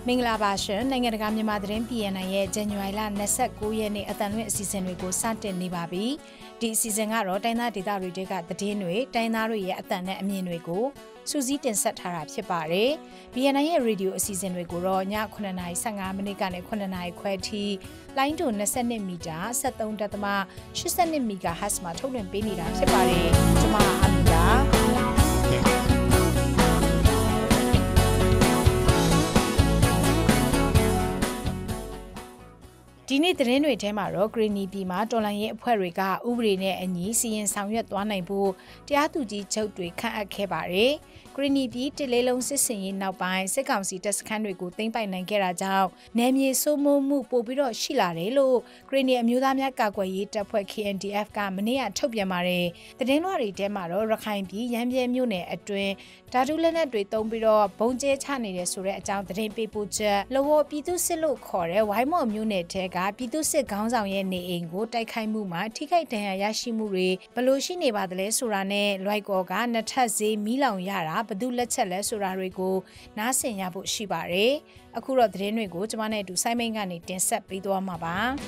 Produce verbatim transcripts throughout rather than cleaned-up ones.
မင်္ဂလာပါရှင်နိုင်ငံတကာမြန်မာသတင်း P N I ရဲ့ဇန်နဝါရီလ၂၉ရက်နေ့အသံလွှင့်အစီအစဉ်တွေကိုစတင်နေပါပြီဒီအစီအစဉ်ကတော့တိုင်းသားဒေသတွေကသတင်းတွေတိုင်းသားတွေရဲ့အသံနဲ့အမြင်တွေကိုစူးစီးတင်ဆက်ထားတာဖြစ်ပါတယ် P N I ရဲ့ရေဒီယိုအစီအစဉ်တွေကိုတော့ညခုနှစ်နာရီ၁၅မိနစ်ကနေခုနှစ်နာရီခွဲထိလိုင်းတို၂၂မီတာ၁၃.၈၂မီဂါဟတ်ဇ်မှာထုတ်လွှင့်ပေးနေတာဖြစ်ပါတယ်ကျွန်မအာမီတာဒီနေ့သတင်းတွေထဲမှာတော့ဂရီနီပြည်မှာတော်လှန်ရေးအဖွဲ့တွေကဥပဒေနဲ့အညီစီရင်ဆောင်ရွက်သွားနိုင်ဖို့တရားသူကြီးချုပ်တွေခန့်အပ်ခဲ့ပါတယ်။ဂရီနီပြည်တလေးလုံးစစ်စင်ရေးနောက်ပိုင်းစစ်ကောင်စီတပ်စခန်းတွေကိုသိမ်းပိုက်နိုင်ခဲ့တာကြောင့်နယ်မြေစိုးမိုးမှုပိုပြီးတော့ရှိလာတယ်လို့ဂရီနီအမျိုးသားများကာကွယ်ရေးတပ်ဖွဲ့ K N D F ကမနေ့ကထုတ်ပြန်ပါတယ်။သတင်းလွှာတွေထဲမှာတော့ရခိုင်ပြည်ရမ်းပြဲမြို့နယ်အတွင်းဓာတုလက်နက်တွေသုံးပြီးတော့ဘုံကျဲချနေတဲ့ဆိုတဲ့အကြောင်းသတင်းပေးပို့ချက်လောဝပြည်သူစစ်လို့ခေါ်တဲ့ဝိုင်းမော်မြို့နယ်ထဲကပြည်သူစစ်ခေါင်းဆောင်ရဲ့နေအိမ်ကိုတိုက်ခိုက်မှုမှာထိခိုက်ဒဏ်ရာရရှိမှုတွေဘလို့ရှိနေပါသလဲဆိုတာနဲ့လွိုက်ကော်ကနှစ်ထပ်ဈေးမီးလောင်ရတာဘသူလက်ချက်လဲဆိုတာတွေကိုနားဆင်ရဖို့ရှိပါတယ်။အခုတော့သတင်းတွေကိုကျွန်မနဲ့အတူစိုင်းမိန်ကနေတင်ဆက်ပေးသွားမှာပါ။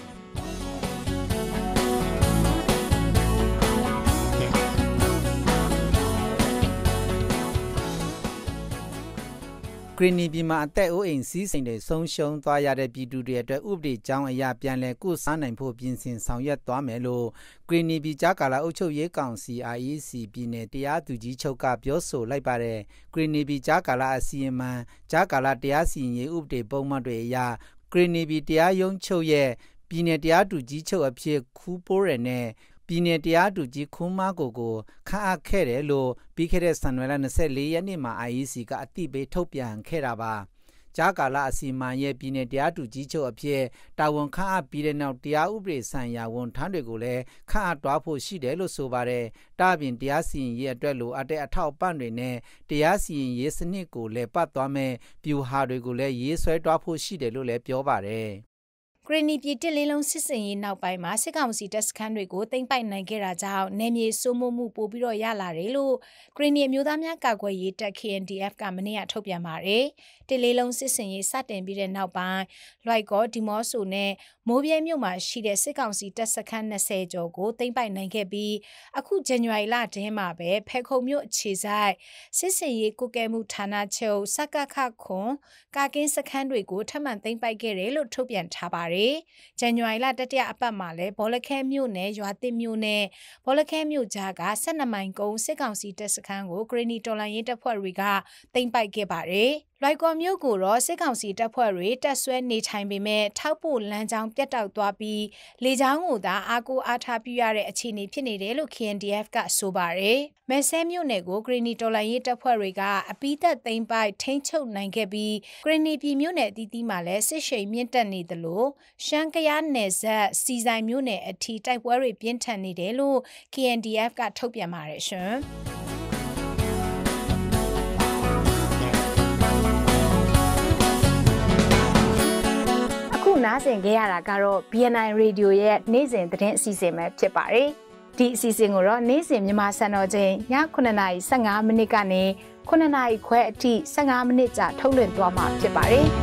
ဂရီနီပြည်မှာအသက်အိုးအိမ်စီးစိမ်တွေဆုံးရှုံးသွားရတဲ့ပြည်သူတွေအတွက်ဥပဒေကြောင်းအရာပြန်လည်ကုစားနိုင်ဖို့ပြင်ဆင်ဆောင်ရွက်သွားမယ်လို့ဂရီနီပြည်ကြားကာလအုပ်ချုပ်ရေးကောင်စီ I E C ပြည်နယ်တရားသူကြီးချုပ်ကပြောဆိုလိုက်ပါတယ်ဂရီနီပြည်ကြားကာလအစီအမံကြားကာလတရားစီရင်ရေးဥပဒေပုံမှန်တွေအရဂရီနီပြည်တရားရုံးချုပ်ရဲ့ပြည်နယ်တရားသူကြီးချုပ်အဖြစ်ခူးပိုးရနဲ့ပြည်နယ်တရားသူကြီးခွန်းမကိုကိုခန့်အပ်ခဲ့တယ်လို့ပြီးခဲ့တဲ့ဇန်နဝါရီလ၂၄ရက်နေ့မှာ I E C ကအသိပေးထုတ်ပြန်ခဲ့တာပါကြားကာလအစီအမံရဲ့ပြည်နယ်တရားသူကြီးချုပ်အဖြစ်တာဝန်ခန့်အပ်ပြီးတဲ့နောက်တရားဥပဒေဆိုင်ရာဝန်ထမ်းတွေကိုလည်းခန့်အပ်သွားဖို့ရှိတယ်လို့ဆိုပါတယ်။ဒါ့အပြင်တရားစီရင်ရေးအတွက်လိုအပ်တဲ့အထောက်အပံ့တွေနဲ့တရားစီရင်ရေးစနစ်ကိုလည်းပတ်သွားမယ်ဗျူဟာတွေကိုလည်းရေးဆွဲသွားဖို့ရှိတယ်လို့လည်းပြောပါတယ်။ဂရီနီပြည်တလေးလုံးစစ်စင်ရေးနောက်ပိုင်းမှာစစ်ကောင်စီတပ်စခန်းတွေကိုသိမ်းပိုက်နိုင်ခဲ့တာကြောင့်နယ်မြေစိုးမိုးမှုပိုပြီးတော့ရလာတယ်လို့ဂရီနီအမျိုးသားများကာကွယ်ရေးတပ် K N D F ကမနေ့ကထုတ်ပြန်ပါတယ်။တလေးလုံးစစ်စင်ရေးစတင်ပြီးတဲ့နောက်ပိုင်းလွိုက်ကောဒီမော့ဆိုနဲ့မိုးပြဲမြို့မှာရှိတဲ့စစ်ကောင်စီတပ်စခန်း၂၀ကျော်ကိုသိမ်းပိုက်နိုင်ခဲ့ပြီးအခုဇန်နဝါရီလထဲမှာပဲဖဲခုံမြို့အခြေဆိုင်စစ်စင်ရေးကုကဲမှုဌာနချုပ်စကခခွန်ကာကင်းစခန်းတွေကိုထပ်မံသိမ်းပိုက်ခဲ့တယ်လို့ထုတ်ပြန်ထားပါတယ်။ဇန်နဝါရီလတတိယအပတ်မှာလည်းဘောလခဲမြို့နယ်ရွာသစ်မြို့နယ်ဘောလခဲမြို့ကြားက၁၂မိုင်ကုန်းစစ်ကောင်စီတပ်စခန်းကိုဂရီနီတော်လှန်ရေးတပ်ဖွဲ့တွေကသိမ်းပိုက်ခဲ့ပါတယ်။လွိုက်ကော်မြို့ကိုတော့စစ်ကောင်စီတပ်ဖွဲ့တွေတပ်ဆွဲနေထိုင်ပေမဲ့ထောက်ပို့လမ်းကြောင်းပြတ်တောက်သွားပြီးလေကြောင်းကိုသာအားကိုးအားထားပြုရတဲ့အခြေအနေဖြစ်နေတယ်လို့ K N D F ကဆိုပါတယ်။မဲဆဲမြို့နယ်ကိုဂရီနီတော်လှန်ရေးတပ်ဖွဲ့တွေကအပိသက်သိမ်းပိုက်ထိန်းချုပ်နိုင်ခဲ့ပြီးဂရီနီပြည်မြို့နယ်အသီးသီးမှာလည်းစစ်ရှိန်မြင့်တက်နေသလိုရှမ်းကယားနယ်စပ်စီဆိုင်မြို့နယ်အထိတိုက်ပွဲတွေပြင်းထန်နေတယ်လို့ K N D F ကထုတ်ပြန်ပါတယ်ရှင်။နားဆင်ကြရတာကတော့ B N I Radio ရဲ့နေ့စဉ်သတင်းအစီအစဉ်ပဲဖြစ်ပါတယ်။ဒီအစီအစဉ်ကိုတော့နေ့စဉ်မြန်မာစံတော်ချိန်ညခုနှစ်နာရီ၁၅မိနစ်ကနေခုနှစ်နာရီခွဲအထိ၁၅မိနစ်ကြာထုတ်လွှင့်သွားမှာဖြစ်ပါတယ်။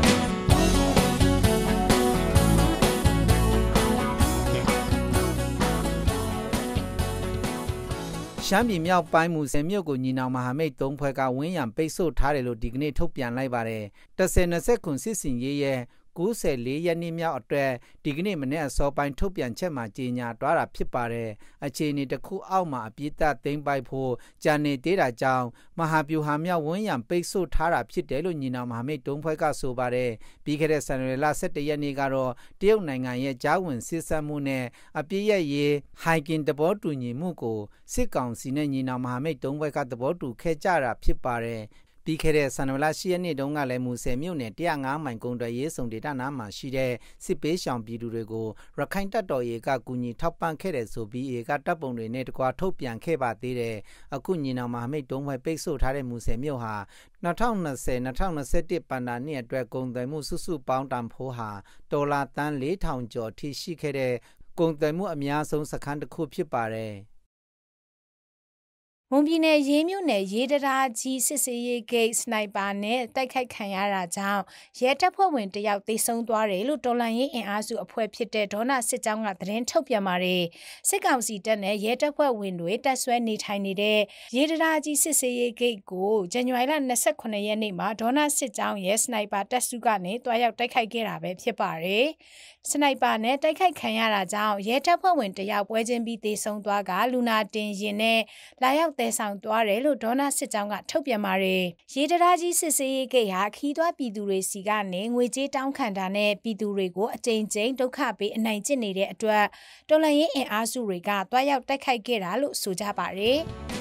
ရှမ်းပြည်မြောက်ပိုင်းမူဆယ်မြို့ကိုညီနောင်မဟာမိတ်သုံးဖွဲ့ကဝင်းရံပိတ်ဆို့ထားတယ်လို့ဒီကနေ့ထုတ်ပြန်လိုက်ပါတယ်။တစ်ဆယ်၂၀ခုစစ်စင်ရေးရဲ့၉၄ရက်နေ့မြောက်အတွက်ဒီကနေ့မနေ့အစောပိုင်းထုတ်ပြန်ချက်မှာကြေညာတွားတာဖြစ်ပါတယ်။အခြေအနေတစ်ခုအောက်မှာအပြစ်သက်သိမ်းပိုက်ဖို့ကြံနေသေးတာကြောင့်မဟာဗျူဟာမြောက်ဝန်းရံပိတ်ဆို့ထားတာဖြစ်တယ်လို့ညီနောင်မဟာမိတ်သုံးဖွဲ့ကဆိုပါတယ်။ပြီးခဲ့တဲ့ဇန်နဝါရီလ၁၁ရက်နေ့ကတော့တရုတ်နိုင်ငံရဲ့ကြားဝင်စစ်ဆမှုနဲ့အပြစ်ရရေးဟိုင်ကင်သဘောတူညီမှုကိုစစ်ကောင်စီနဲ့ညီနောင်မဟာမိတ်သုံးဖွဲ့ကသဘောတူခဲ့ကြတာဖြစ်ပါတယ်။ပြီးခဲ့တဲ့ဇန်နဝါရီလ၈ရက်နေ့တုန်းကလည်းမူဆယ်မြို့နယ်၁၀၅မိုင်ကုန်းတော်ရေးဆောင်ဒေသနာမှာရှိတဲ့စစ်ပေးရှောင်ပြည်သူတွေကိုရခိုင်တပ်တော်ရေးကကူညီထောက်ပံ့ခဲ့တဲ့ဆိုပြီးအေကတပ်ပုံတွေနဲ့တကွာထုတ်ပြန်ခဲ့ပါသေးတယ်။အခုညီနောင်မဟာမိတ်သုံးဖွဲ့ပိတ်ဆို့ထားတဲ့မူဆယ်မြို့ဟာ၂၀၂၀-၂၀၂၁ပန်တာနှစ်အတွက်ကုန်သွယ်မှုစုစုပေါင်းတန်ဖိုးဟာဒေါ်လာတန်း၄ထောင်ကျော်ထိရှိခဲ့တဲ့ကုန်သွယ်မှုအများဆုံးစခန်းတစ်ခုဖြစ်ပါတယ်။မွန်ပြည်နယ်ရေးမြို့နယ်ရေးတရာကြီးစစ်စေးရေးဂိတ်စနိုက်ပါနဲ့တိုက်ခိုက်ခံရတာကြောင့်ရဲတပ်ဖွဲ့ဝင်တယောက်သေဆုံးသွားတယ်လို့တော်လှန်ရေးအင်အားစုအဖွဲ့ဖြစ်တဲ့ဒေါနာစစ်ကြောင်းကသတင်းထုတ်ပြန်ပါတယ်စစ်ကောင်စီတပ်နဲ့ရဲတပ်ဖွဲ့ဝင်တွေတပ်ဆွဲနေထိုင်နေတဲ့ရေးတရာကြီးစစ်စေးရေးဂိတ်ကိုဇန်နဝါရီလ၂၈ရက်နေ့မှာဒေါနာစစ်ကြောင်းရဲစနိုက်ပါတပ်စုကနေတွားရောက်တိုက်ခိုက်ခဲ့တာပဲဖြစ်ပါတယ်စနိုက်ပါနဲ့တိုက်ခိုက်ခံရတာကြောင့်ရဲတပ်ဖွဲ့ဝင်တယောက်ပွဲချင်းပြီးသေဆုံးသွားကလူနာတင်ရင်နဲ့လာရောက်တဲဆောင်သွားတယ်လို့ဒေါနာစစ်ကြောင်းကထုတ်ပြန်ပါတယ်ရေတရာကြီးစစ်စေးရေးဂိတ်ဟာခီးသွွားပြည်သူတွေစီကနေငွေကြေးတောင်းခံတာနဲ့ပြည်သူတွေကိုအကြိမ်ကြိမ်ဒုက္ခပေးအနိုင်ကျင့်နေတဲ့အတွက်တော်လှန်ရေးအင်အားစုတွေကတွားရောက်တိုက်ခိုက်ခဲ့တာလို့ဆိုကြပါတယ်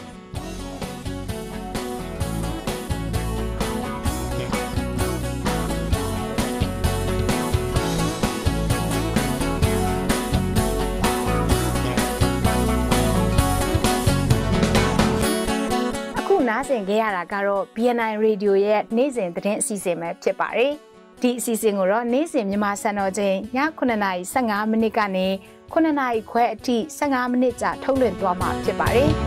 နားဆင်ခဲ့ရတာကတော့ B N I Radio ရဲ့နေ့စဉ်သတင်းအစီအစဉ်ပဲဖြစ်ပါတယ်။ဒီအစီအစဉ်ကိုတော့နေ့စဉ်မြန်မာစံတော်ချိန်ညခုနှစ်နာရီ၁၅မိနစ်ကနေခုနှစ်နာရီခွဲအထိ၁၅မိနစ်ကြာထုတ်လွှင့်သွားမှာဖြစ်ပါတယ်။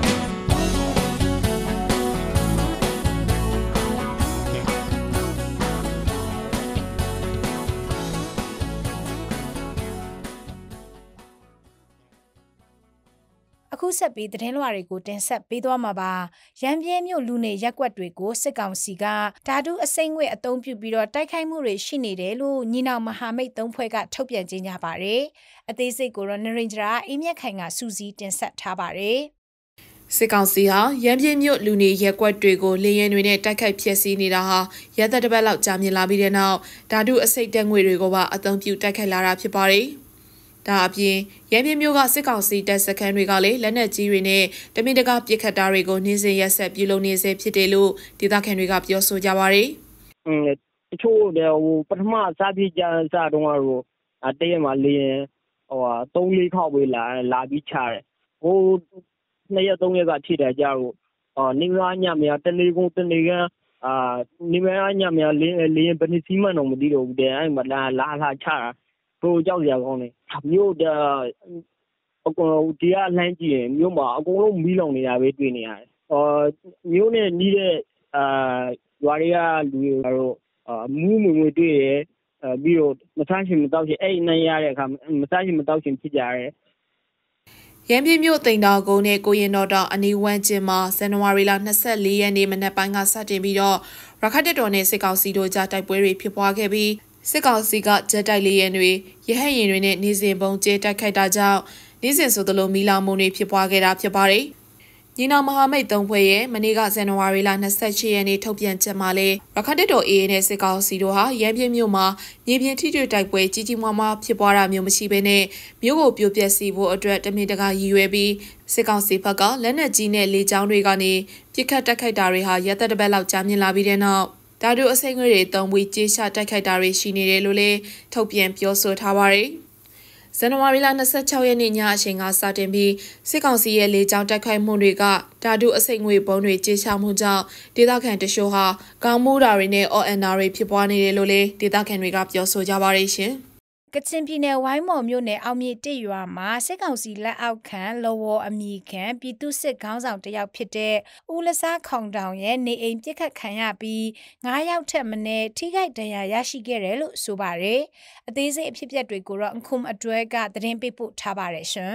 အခုဆက်ပြီးသတင်းလွှာတွေကိုတင်ဆက်ပေးသွားမှာပါရန်ပြဲမြို့လူနေရက်ကွက်တွေကိုစစ်ကောင်စီကဓာတုအစိမ့်ငွေအသုံးပြုပြီးတော့တိုက်ခိုက်မှုတွေရှိနေတယ်လို့ညီနောင်မဟာမိတ်သုံးဖွဲ့ကထုတ်ပြန်ကြေညာပါတယ်အသေးစိတ်ကိုတော့နရိန်ဂျရာအေးမြတ်ခိုင်ကစူးစီးတင်ဆက်ထားပါတယ်စစ်ကောင်စီဟာရန်ပြင်းမြို့လူနေရက်ကွက်တွေကိုလေရင်တွေနဲ့တိုက်ခိုက်ဖျက်ဆီးနေတာဟာရသက်တစ်ပတ်လောက်ကြာမြင့်လာပြီးတဲ့နောက်ဓာတုအစိမ့်တက်ငွေတွေကိုပါအသုံးပြုတိုက်ခိုက်လာတာဖြစ်ပါတယ်ဒါအပြင်ရန်ပြင်းမြို့ကစစ်ကောင်စီတပ်စခန်းတွေကလည်းလက်နက်ကြီးတွေနဲ့တမင်တကာပစ်ခတ်တာတွေကိုနှင်းစင်ရက်ဆက်ပြုလုပ်နေစေဖြစ်တယ်လို့ဒေသခံတွေကပြောဆိုကြပါတယ်။အင်းတချို့ဟိုပထမစားပြကြစားတော့ကတော့တရက်မှလေရင်ဟိုသုံးလေးခေါက်ပဲလာလာပြီးချတယ်။ဟိုနှစ်ရက်သုံးရက်ကဖြစ်တယ်ကြတော့အော်နေမညမြတနေကုန်တနေကအာနေမညမြလင်းလင်းဘယ်နှစီမှတော့မသိတော့ဘူးတဲ့အဲ့မှာလာလာလာချတာတို့ကြောက်ကြကောင်းတယ်မြို့အကုန်ဒီကလှမ်းကြည့်ရင်မြို့မှာအကုန်လုံးမီးလောင်နေတာပဲတွေ့နေရတယ်။အော်မြို့နဲ့နီးတဲ့အာရွာတွေကလူတွေကတော့မူးမွေမွေတွေ့ရပြီးတော့မဆန်းရှင်မတောက်ရှင်အဲ့နိုင်ရတဲ့အခါမဆန်းရှင်မတောက်ရှင်ဖြစ်ကြရတယ်ရန်ပြင်းမြို့တိန်တော်ကုန်းနဲ့ကိုရင်တော်တောင်အနီးဝန်းကျင်မှာဇန်နဝါရီလ၂၄ရက်နေ့မနက်ပိုင်းကစတင်ပြီးတော့ရခိုင်တပ်တော်နဲ့စစ်ကောင်စီတို့ကြားတိုက်ပွဲတွေဖြစ်ပွားခဲ့ပြီးစစ်ကောင်စီကဂျက်တိုက်လေယာဉ်တွေရဟတ်ယာဉ်တွေနဲ့နေစဉ်ပုံကျဲတိုက်ခိုက်တာကြောင့်နေစဉ်ဆိုသလိုမီလောင်မှုတွေဖြစ်ပွားခဲ့တာဖြစ်ပါတယ်။ညီနောင်မဟာမိတ်သုံးဖွဲ့ရဲ့မနေ့ကဇန်နဝါရီလ၂၈ရက်နေ့ထုတ်ပြန်ချက်မှာလည်းရခိုင်တပ်တော် A A နဲ့စစ်ကောင်စီတို့ဟာရန်ပြင်းမြို့မှာမြေပြင်ထိတွေ့တိုက်ပွဲကြီးကြီးမားမားဖြစ်ပွားတာမျိုးမရှိဘဲနဲ့မြို့ကိုပြိုပျက်စီဖို့အတွက်တမင်တကာရည်ရွယ်ပြီးစစ်ကောင်စီဘက်ကလက်နက်ကြီးနဲ့လေကြောင်းတွေကနေပြစ်ခတ်တိုက်ခိုက်တာတွေဟာရက်သက်တစ်ပတ်လောက်ကြာမြင့်လာပြီးတဲ့နောက်ဓာတုအစိမ့်ငွေတွေတုံးပြီးကြေးချတိုက်ခိုက်တာတွေရှိနေတယ်လို့လည်းထုတ်ပြန်ပြောဆိုထားပါတယ်။ဇန်နဝါရီလ၂၆ရက်နေ့ညအချိန်ကစတင်ပြီးစစ်ကောင်စီရဲ့လေကြောင်းတိုက်ခိုက်မှုတွေကဓာတုအစိမ့်ငွေပုံတွေကြေးချမှုကြောင့်ဒေသခံတချို့ဟာကောင်းမှုတာတွေနဲ့ O N R တွေဖြစ်ပွားနေတယ်လို့လည်းဒေသခံတွေကပြောဆိုကြပါတယ်ရှင်။ကချင်ပြည်နယ်ဝိုင်းမော်မြို့နယ်အောင်မြေတစ်ရွာမှာစစ်ကောင်စီလက်အောက်ခံလော်ဝေါ်အမည်ခံပြည်သူစစ်ခေါင်းဆောင်တယောက်ဖြစ်တဲ့ဦးလစားခေါင်တောင်ရဲ့နေအိမ်ပြစ်ခတ်ခံရပြီးငါးယောက်ထက်မနည်းထိခိုက်ဒဏ်ရာရရှိခဲ့တယ်လို့ဆိုပါတယ်။အသေးစိတ်အဖြစ်အပျက်တွေကိုတော့အခုမှအတွဲကသတင်းပေးပို့ထားပါတယ်ရှင်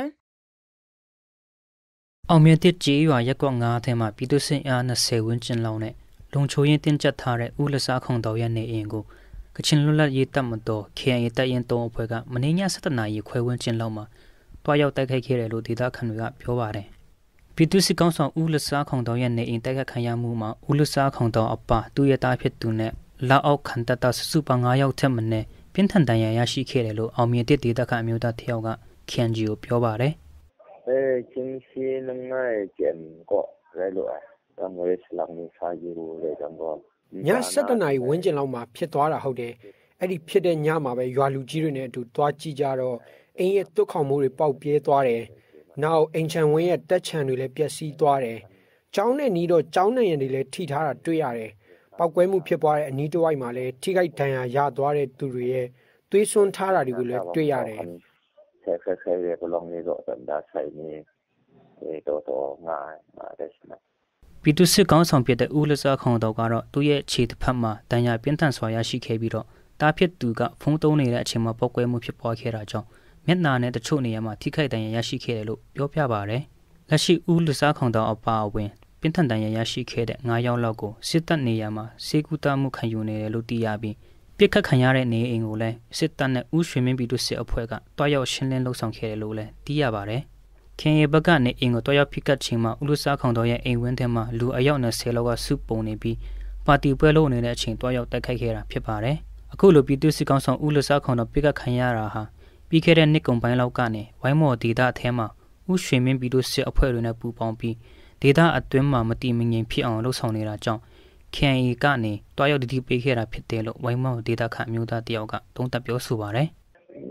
။အောင်မြေတစ်ကျေးရွာရက်ကွက်ငါးထဲမှာပြည်သူစစ်အား၂၀ဝန်းကျင်လောက်နဲ့လုံချိုရင်တင်ကျပ်ထားတဲ့ဦးလစားခေါင်တောင်ရဲ့နေအိမ်ကိုကချင်လွတ်လပ်ရေးတပ်မတော် K I A တပ်ရင်သုံးအဖွဲ့ကမနေ့ည၁၇နာရီခွဲဝန်းကျင်လောက်မှာတွားရောက်တိုက်ခိုက်ခဲ့တယ်လို့ဒေသခံတွေကပြောပါတယ်။ပြည်သူစစ်ကောင်ဆောင်ဦးလစားခေါင်တောင်ရဲ့နေအိမ်တိုက်ခိုက်ခံရမှုမှာဦးလစားခေါင်တောင်အပါသူရသားဖြစ်သူနဲ့လက်အောက်ခံတပ်သားစုစုပေါင်း၅ယောက်ထက်မနည်းပြင်းထန်ဒဏ်ရာရရှိခဲ့တယ်လို့အောင်မြင်တဲ့ဒေသခံအမျိုးသားတစ်ယောက်က K N G ကိုပြောပါတယ်။အဲချင်းစီနငယ်ကျန်ကိုရဲလို့အဲတော့ငွေစလောင်းနေစားကြည့်လို့လေတော့ည၁၇နာရီဝန်းကျင်လောက်မှာဖြစ်သွားတာဟုတ်တယ်အဲ့ဒီဖြစ်တဲ့ညမှာပဲရွာလူကြီးတွေနဲ့အတူတွားကြည့်ကြတော့အိမ်ရဲ့တွတ်ခေါင်မိုးတွေပေါက်ပြဲသွားတယ်နောက်အိမ်ချံဝင်းရဲ့တက်ချံတွေလည်းပျက်စီးသွားတယ်ကျောင်းနဲ့နီးတော့ကျောင်းနဲ့ရံတွေလည်းထိထားတာတွေ့ရတယ်ပောက်ကွဲမှုဖြစ်ပွားတဲ့အနီးတစ်ဝိုက်မှာလည်းထိခိုက်ဒဏ်ရာရသွားတဲ့သူတွေရဲ့သွေးစွန်းထားတာတွေကိုလည်းတွေ့ရတယ်ဆက်ဆက်ဆက်ရကလုံးနေတော့တန်ဒါဆိုင်နေတော့တော့ငါငါတဲ့စနပြည်သူစစ်ကောင်းဆောင်ဖြစ်တဲ့ဦးလစားခေါင်တော်ကတော့သူ့ရဲ့ခြေတစ်ဖက်မှာတန်ရာပြင်းထန်စွာရရှိခဲ့ပြီးတော့တားဖြစ်သူကဖုံးတုံးနေတဲ့အချိန်မှာပောက်ကွဲမှုဖြစ်ပွားခဲ့တာကြောင့်မျက်နှာနဲ့တချို့နေရာမှာထိခိုက်ဒဏ်ရာရရှိခဲ့တယ်လို့ပြောပြပါတယ်။လက်ရှိဦးလစားခေါင်တော်အပါအဝင်ပြင်းထန်ဒဏ်ရာရရှိခဲ့တဲ့၅ယောက်လောက်ကိုစစ်တပ်နေရာမှာစေကူတာမှုခံယူနေတယ်လို့သိရပြီးပြစ်ခတ်ခံရတဲ့နေအိမ်ကိုလည်းစစ်တပ်နဲ့ဦးရွှေမင်းပြည်သူစစ်အဖွဲ့ကတွားရောက်ရှင်းလင်းလှုပ်ဆောင်ခဲ့တယ်လို့လည်းသိရပါတယ်။ခင်ရေဘက်ကနေအိမ်ကိုတွားရောက်ဖိကတ်ချိန်မှာဦးလစားခေါင်တော်ရဲ့အိမ်ဝင်းထဲမှာလူအယောက်၂၀လောက်ကစုပုံနေပြီးပါတီပွဲလုပ်နေတဲ့အချိန်တွားရောက်တိုက်ခိုက်ခဲ့တာဖြစ်ပါတယ်။အခုလိုပြည်သူစစ်ကောင်ဆောင်ဦးလစားခေါင်တော်ပြစ်ခတ်ခံရတာဟာပြီးခဲ့တဲ့နှစ်ကုန်ပိုင်းလောက်ကနေဝိုင်းမော်ဒေသအထဲမှာဦးရွှေမင်းပြည်သူစစ်အဖွဲ့တွေနဲ့ပူးပေါင်းပြီးဒေသအတွင်းမှာမတည်မငြိမ်ဖြစ်အောင်လှုပ်ဆောင်နေတာကြောင့် K N A ကနေတွားရောက်တတိပေးခဲ့တာဖြစ်တယ်လို့ဝိုင်းမော်ဒေသခအမျိုးသားတယောက်ကသုံးသပ်ပြောဆိုပါတယ်။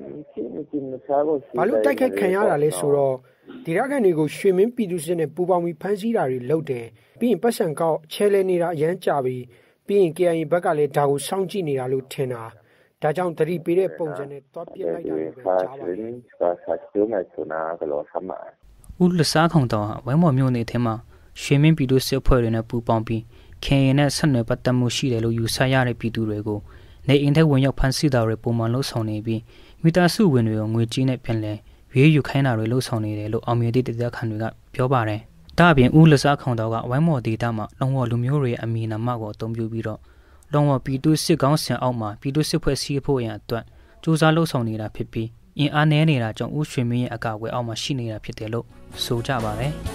ဘာလို့တိုက်ခိုက်ခံရတာလဲဆိုတော့ဒေသခံတွေကိုရွှေမင်းပြည်သူစစ်နဲ့ပူးပေါင်းပြီးဖမ်းဆီးတာတွေလုပ်တယ်။ပြီးရင်ပတ်စံကောက်ချဲလဲနေတာအရန်ကြပြီးပြီးရင် K N A ဘက်ကလည်းဒါကိုစောင့်ကြည့်နေတာလို့ထင်တာ။ဒါကြောင့်တတိပေးတဲ့ပုံစံနဲ့တွားပြစ်လိုက်တာပဲကြားပါတယ်။ဦးလစားခေါင်တော်ဟာဝိုင်းမော်မြို့နယ်ထဲမှာရွှေမင်းပြည်သူစစ်အဖွဲ့တွေနဲ့ပူးပေါင်းပြီး K N A နဲ့ဆက်နွယ်ပတ်သက်မှုရှိတယ်လို့ယူဆရတဲ့ပြည်သူတွေကိုနေအိမ်ထဲဝင်ရောက်ဖမ်းဆီးတာတွေပုံမှန်လှုပ်ဆောင်နေပြီးမိသားစုဝင်တွေကိုငွေကြေးနဲ့ပြန်လည်ရွေးယူခိုင်းတာတွေလှုပ်ဆောင်နေတယ်လို့အောင်မြင်တဲ့ဒေသခံတွေကပြောပါတယ်။ဒါအပြင်ဦးလစားခေါင်တော်ကဝိုင်းမော်ဒေသမှာလုံဝလူမျိုးတွေအမည်နာမကိုအသုံးပြုပြီးတော့လုံဝပြည်သူစစ်ကောင်းဆင်အောက်မှာပြည်သူစစ်ဖွဲ့စည်းဖို့ရန်အတွက်စူးစမ်းလှုပ်ဆောင်နေတာဖြစ်ပြီးအင်အားနည်းနေတာကြောင့်ဦးရွှေမင်းရဲ့အကာအကွယ်အောက်မှာရှိနေတာဖြစ်တယ်လို့ဆိုကြပါတယ်။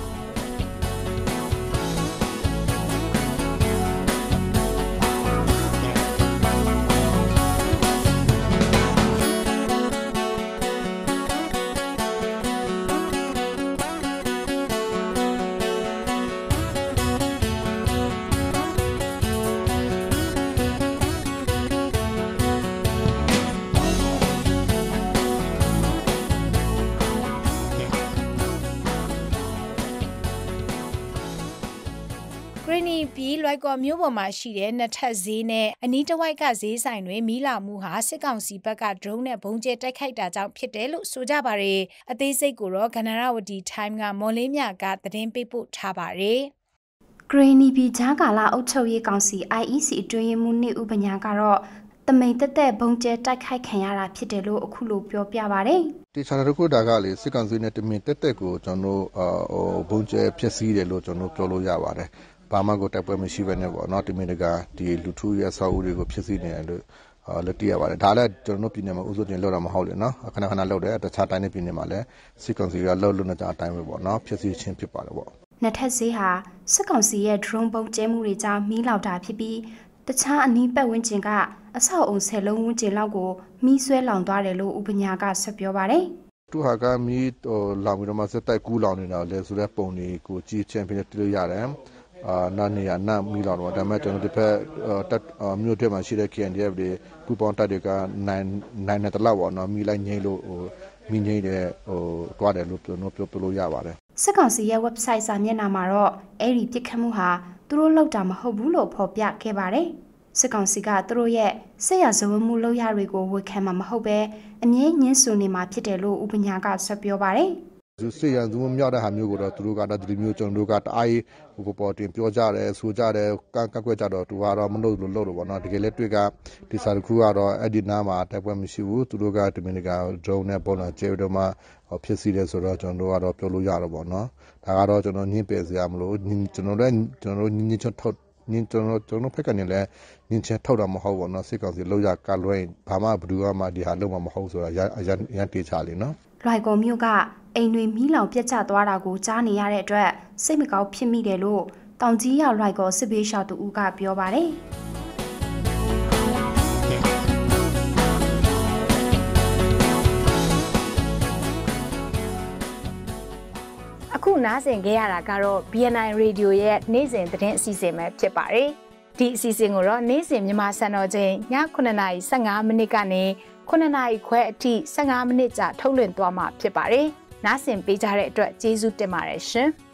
Greeny ပြီးလွိုက်ကော်မျိုးပေါ်မှာရှိတဲ့နှစ်ထပ်ဈေးနဲ့အနီးတစ်ဝိုက်ကဈေးဆိုင်တွေမီးလောင်မှုဟာစစ်ကောင်စီဘက်ကဒရုန်းနဲ့ဘုံကျဲတိုက်ခိုက်တာကြောင့်ဖြစ်တယ်လို့ဆိုကြပါတယ်။အသေးစိတ်ကိုတော့ကနရဝတီ Time ကမော်လေးမြကသတင်းပေးပို့ထားပါတယ်။ Greeny ပြီးဂျာကာလာအုပ်ချုပ်ရေးကောင်စီ I E C အတွင်းမှုနှစ်ဥပညာကတော့တမိန်တက်တက်ဘုံကျဲတိုက်ခိုက်ခံရတာဖြစ်တယ်လို့အခုလိုပြောပြပါတယ်။ဒီ channel တစ်ခုဒါကလေစစ်ကောင်စီနဲ့တမင်တက်တက်ကိုကျွန်တော်ဟိုဘုံကျဲဖြစ်စည်းတယ်လို့ကျွန်တော်ပြောလို့ရပါတယ်။ဘာမှကိုတိုက်ပွဲမရှိဘဲနဲ့ပေါ့နော်တမင်တကာဒီလူထုရဲ့ဆောက်အဦတွေကိုဖြစ်စည်းနေတယ်လို့လက်တရပါတယ်ဒါလည်းကျွန်တော်တို့ပြည်နယ်မှာဥစိုးတင်လောက်တာမဟုတ်လေနော်ခဏခဏလောက်တယ်တခြားတိုင်းနဲ့ပြည်နယ်မှာလည်းစစ်ကောင်စီကလောက်လို့နေကြအတိုင်းပဲပေါ့နော်ဖြစ်စည်းခြင်းဖြစ်ပါတယ်ပေါ့နှစ်ထပ်ဈေးဟာစစ်ကောင်စီရဲ့ drone ပုံကျဲမှုတွေကြောင့်မီးလောင်တာဖြစ်ပြီးတခြားအနီးပတ်ဝန်းကျင်ကအဆောက်အုံဆယ်လုံးဝန်းကျင်လောက်ကိုမီးဆွဲလောင်သွားတယ်လို့ဥပညာကဆက်ပြောပါတယ်သူဟာကမီးဟိုလောင်ပြီးတော့မှစက်တိုက်ကူးလောင်နေတာလေဆိုတဲ့ပုံတွေကိုကြည့်ချင်ပြည့်တွေ့ရတယ်အာနာနေရနာမီလောင်တော့ဒါပေမဲ့ကျွန်တော်ဒီဘက်တက်မြို့ထဲမှာရှိတဲ့ K N D F တွေပူပေါင်းတပ်တွေကနိုင်နိုင်တဲ့လောက်ပေါ့နော်မီလိုက်ငိမ့်လို့ဟိုမီငိမ့်တဲ့ဟိုတွားတယ်လို့ပြောပြောပြလို့ရပါတယ်စစ်ကောင်စီရဲ့ website စာမျက်နှာမှာတော့အဲ့ဒီပြစ်ခတ်မှုဟာသူတို့လောက်တာမဟုတ်ဘူးလို့ဖော်ပြခဲ့ပါတယ်စစ်ကောင်စီကသူတို့ရဲ့ဆက်ရဇဝမှုလောက်ရတွေကိုဝေခံမှာမဟုတ်ပဲအမြဲညှင်းဆူနေမှာဖြစ်တယ်လို့ဥပညာကဆက်ပြောပါတယ်စစ်ရန်သူမြောက်တဲ့ဟာမျိုးကိုတော့သူတို့ကတော့ဒီမျိုးကျွန်တော်တို့ကတအားဟိုပေါ်တင်ပြောကြတယ်ဆိုကြတယ်ကန့်ကွက်ကြတော့သူကတော့မလို့လို့လို့ပေါ့နော်တကယ်လည်းတွေ့ကဒီစာတစ်ခုကတော့အဲ့ဒီနားမှာတိုက်ပွဲမရှိဘူးသူတို့ကဒီမင်းက drone နဲ့ပေါ်လာကျဲတော့မှဖြစ်စီတယ်ဆိုတော့ကျွန်တော်တို့ကတော့ပြောလို့ရတော့ပေါ့နော်ဒါကတော့ကျွန်တော်ညှင်းပယ်စရာမလိုကျွန်တော်လည်းကျွန်တော်တို့ညှင်းချထုတ်ညှင်းကျွန်တော်ကျွန်တော်ဖက်ကနေလည်းညှင်းချထုတ်တာမဟုတ်ပေါ့နော်စစ်ကောင်စီလောက်ရကလွဲဘာမှဘယ်သူမှဒီဟာလုံးမမဟုတ်ဆိုတာအရန်အရန်တေးချလေနော်လွိုင်ကော်မြို့ကအိမ်တွေမီးလောင်ပြတ်ကျသွားတာကိုကြားနေရတဲ့အတွက်စိတ်မကောင်းဖြစ်မိတယ်လို့တောင်ကြီးရောက်လွိုင်ကော်စစ်ဘေးရှောင်သူဦးကပြောပါတယ်အခုနားဆင်ခဲ့ရတာကတော့ B N I Radio ရဲ့နေ့စဉ်သတင်းအစီအစဉ်ပဲဖြစ်ပါတယ်ဒီအစီအစဉ်ကိုတော့နေ့စဉ်မြန်မာစံတော်ချိန်ညခုနှစ်နာရီဆယ့်ငါးမိနစ်ကနေခုနှစ်နာရီခွဲအထိဆယ့်ငါးမိနစ်ကြာထုတ်လွှင့်သွားမှာဖြစ်ပါတယ်။နားဆင်ပေးကြတဲ့အတွက်ကျေးဇူးတင်ပါတယ်ရှင်။